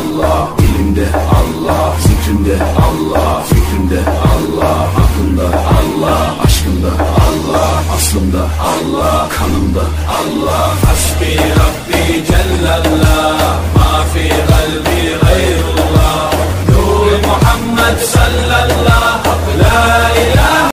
Allah, dilimde Allah, zikrimde Allah, fikrimde Allah, aklımda Allah, aşkımda Allah, aslımda Allah, kanımda Allah. Hasbi Rabbi Cellallah.